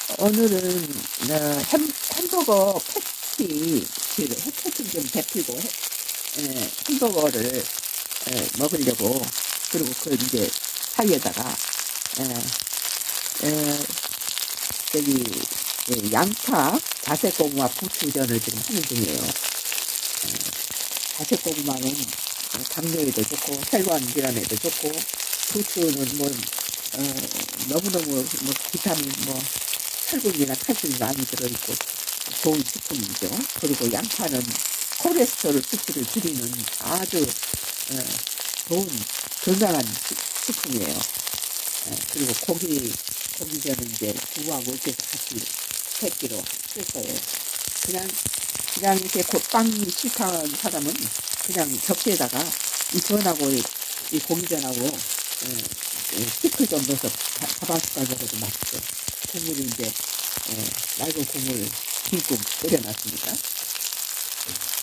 오늘은 햄버거 패티 좀 데피고 햄버거를 먹으려고. 그리고 그 이제 사이에다가 에, 에, 저기 양파, 자색고구마 부추전을 지금 하는 중이에요. 자색고구마는 당뇨에도 좋고 혈관질환에도 좋고, 부추는 뭐 너무너무 뭐 비타민 뭐 철분이나 칼슘이 많이 들어있고 좋은 식품이죠. 그리고 양파는 콜레스테롤 수치를 줄이는 아주 좋은 건강한 식품이에요. 그리고 고기전은 이제 구하고 이렇게 같이 새끼로 쓸 거예요. 그냥 이렇게 빵 싫다는 사람은 그냥 접시에다가 이 전하고 이 고기전하고 피클 좀 넣어서 밥 한 숟갈 먹어도 맛있죠. 국물이 이제 맑은 국물 김국 끓여놨습니다.